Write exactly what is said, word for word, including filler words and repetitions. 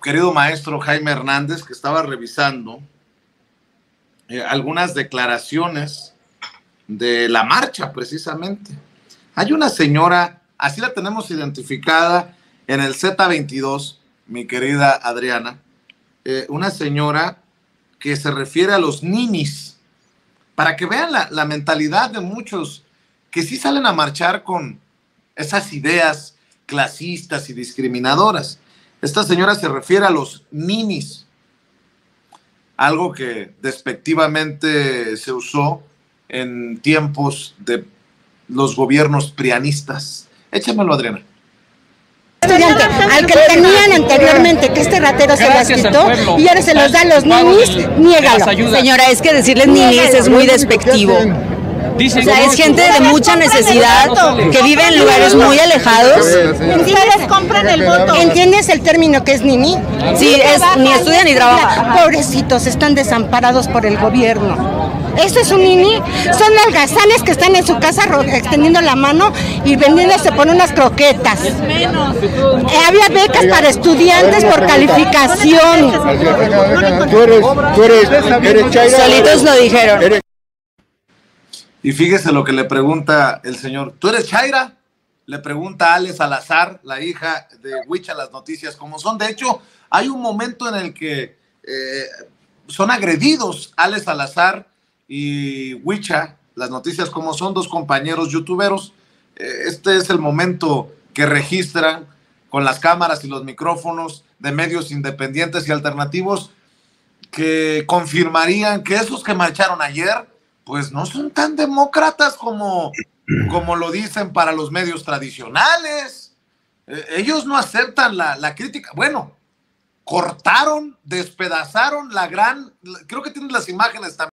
querido maestro Jaime Hernández, que estaba revisando eh, algunas declaraciones de la marcha, precisamente. Hay una señora, así la tenemos identificada en el Z veintidós, mi querida Adriana, eh, una señora que se refiere a los ninis, para que vean la, la mentalidad de muchos que sí salen a marchar con esas ideas clasistas y discriminadoras. Esta señora se refiere a los ninis, algo que despectivamente se usó en tiempos de los gobiernos prianistas. Échamelo, Adriana. Estudiante, al que tenían anteriormente, que este ratero se las quitó y ahora se los da a los ninis, niégalo. Señora, es que decirles ninis es muy despectivo. O sea, es gente de mucha necesidad que vive en lugares muy alejados. ¿Ustedes compran el voto? ¿Entiendes el término que es nini? Sí, es ni estudia ni trabaja. Pobrecitos, están desamparados por el gobierno. Esto es un nini, son holgazanes que están en su casa extendiendo la mano y vendiéndose por unas croquetas. Eh, había becas para estudiantes por calificación. Tú eres, tú eres, eres Chaira. Solitos lo dijeron. Y fíjese lo que le pregunta el señor. ¿Tú eres Chaira? Le pregunta a Ale Salazar, la hija de Huicha, las noticias como son. De hecho, hay un momento en el que eh, son agredidos Ale Salazar y Huicha, las noticias como son, dos compañeros youtuberos. Eh, este es el momento que registran con las cámaras y los micrófonos de medios independientes y alternativos que confirmarían que esos que marcharon ayer pues no son tan demócratas como, como lo dicen para los medios tradicionales. Eh, ellos no aceptan la, la crítica. Bueno, cortaron, despedazaron la gran, creo que tienes las imágenes también.